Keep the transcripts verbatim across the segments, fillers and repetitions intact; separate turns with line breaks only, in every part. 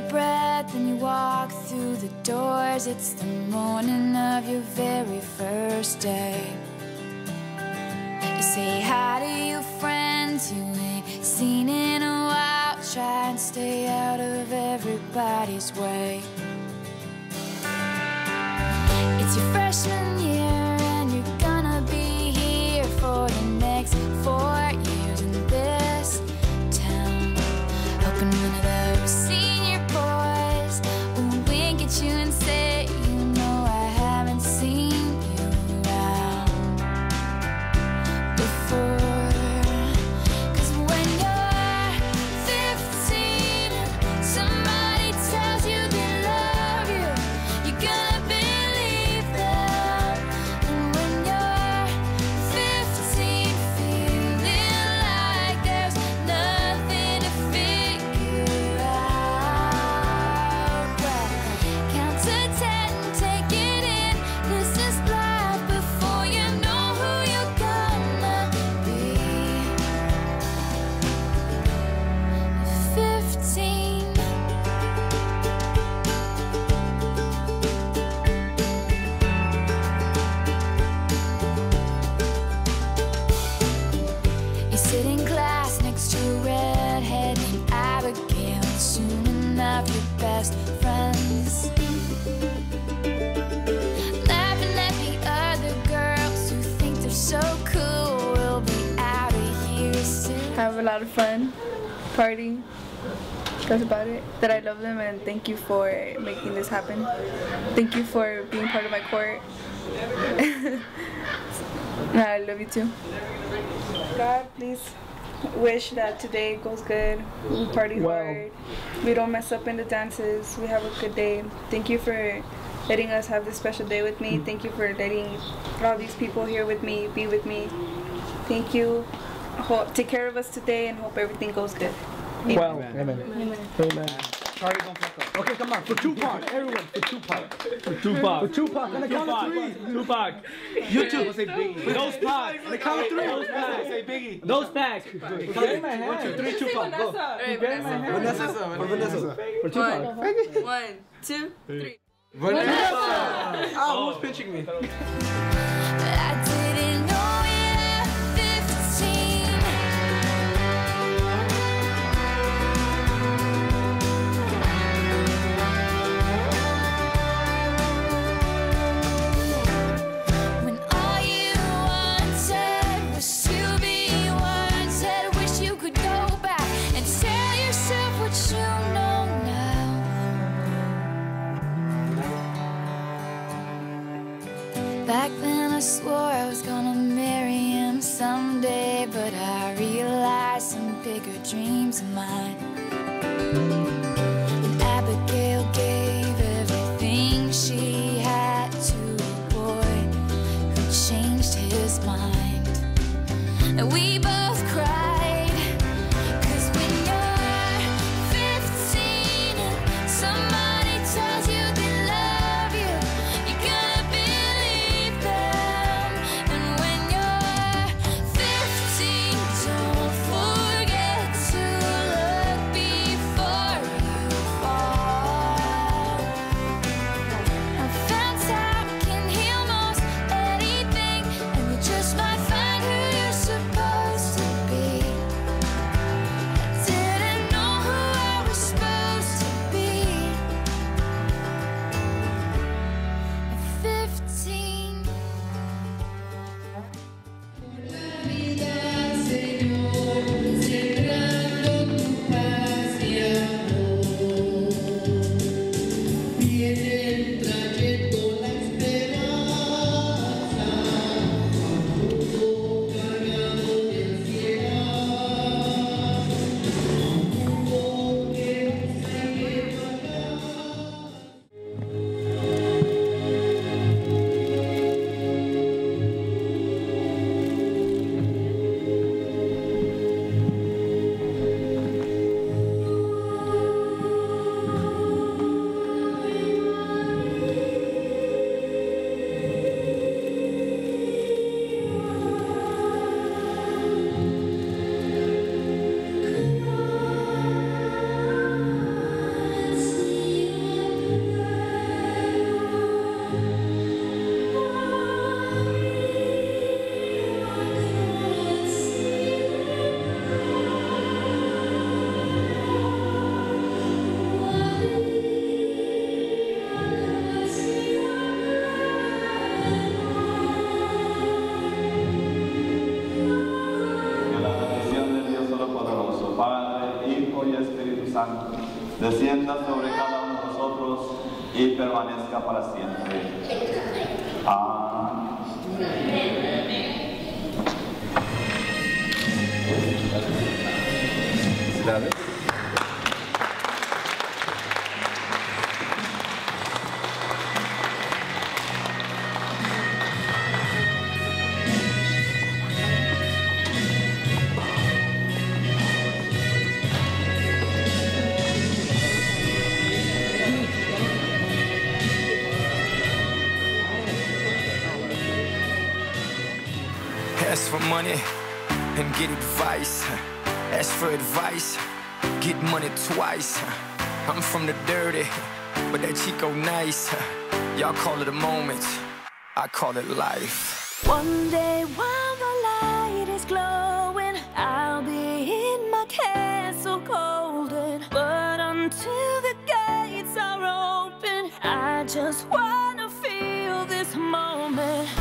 breath and you walk through the doors. It's the morning of your very first day. You say hi to your friends you ain't seen in a while. Try and stay out of everybody's way. It's your freshman year and you're gonna be here for the next four years in this town. Hoping one of those senior boys will wink at you and say, you know I haven't seen you around before. Cause when you're fifteen, somebody tells you they love you, you're gonna believe them. And when you're fifteen, feeling like there's nothing to figure out, well, count to ten, take it in. This is life before you know who you're gonna be. Fifteen. You sit in class next to a redhead named Abigail. Soon enough, your best friends. Laughing at the other girls who think they're so cool. We'll be out of here soon.
Have a lot of fun, partying. That's about it. That I love them and thank you for making this happen. Thank you for being part of my court. I love you too. God, please wish that today goes good. We party
Wow.
hard. We don't mess up in the dances. We have a good day. Thank you for letting us have this special day with me. Thank you for letting all these people here with me, be with me. Thank you. Hope, take care of us today and hope everything goes good.
Wow.
Amen.
Amen.
Amen.
Amen.
Party don't fuck up.
Okay, come on. For Tupac, everyone. For Tupac.
For Tupac.
For Tupac. On the count of three.
Tupac.
You too. Say Biggie.
Those Pac.
On the count of three.
Say Biggie.
Those Pac.
Get in my hand.
One, two, three, Tupac. Go.
Get in my hand.
Vanessa. For Vanessa.
For Tupac.
One, two, three.
Vanessa. Oh, who's pinching me?
I didn't know you at fifteen. When all you wanted was to be wanted, wish you could go back and tell yourself what you know now. Back then I swore I was gonna marry him someday, but I realized some bigger dreams of mine. And Abigail gave everything she had to a boy who changed his mind. And we both cried, 'cause when you're fifteen and somebody tells you they love you, you're gonna believe them. And when you're fifteen, don't forget to look
descienda sobre cada uno de nosotros y permanezca para siempre. Amén.
Dale.
Ask for money and get advice. Ask for advice, get money twice. I'm from the dirty, but that Chico nice. Y'all call it a moment, I call it life.
One day while the light is glowing, I'll be in my castle golden. But until the gates are open, I just wanna feel this moment.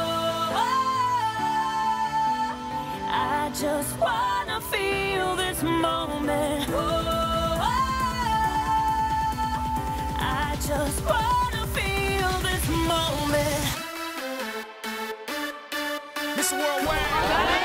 I just wanna feel this moment. Oh, I just wanna feel this moment.
Mister Worldwide.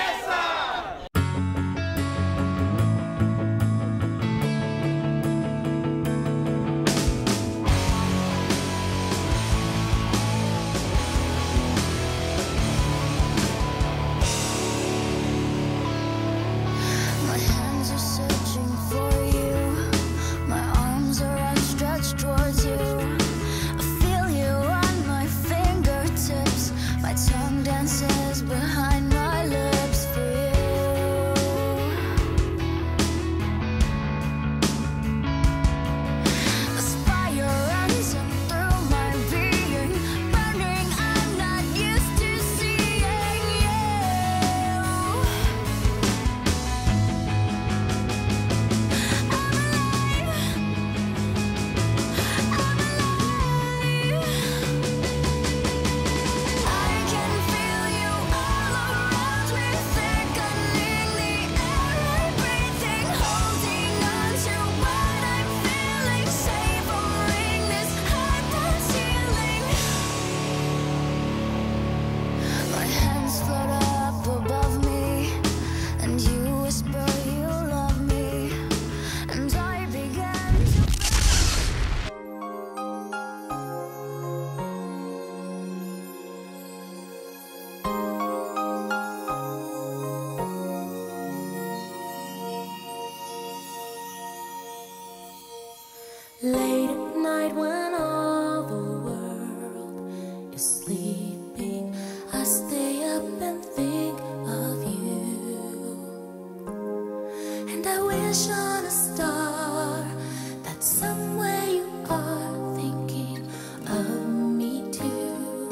Late at night when all the world is sleeping, I stay up and think of you. And I wish on a star that somewhere you are thinking of me too.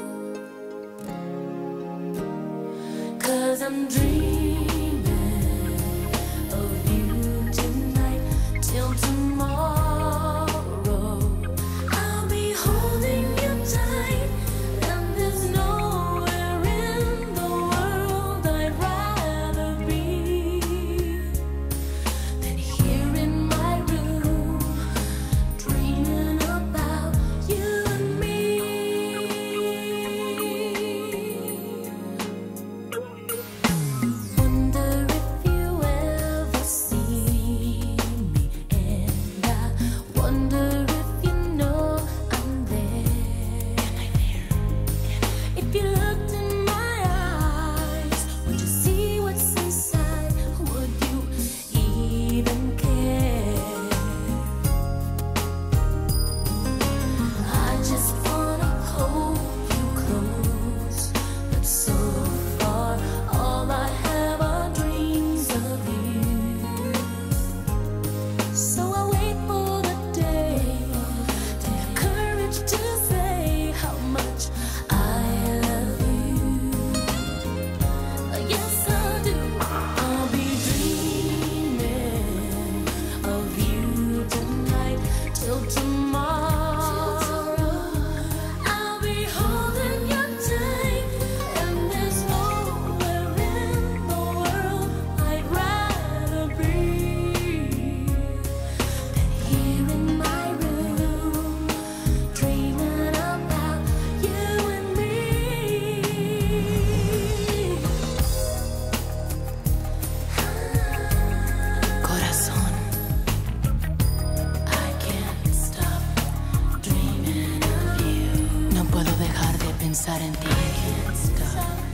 'Cause I'm dreaming of you tonight till tomorrow.
Suddenly I can't stop.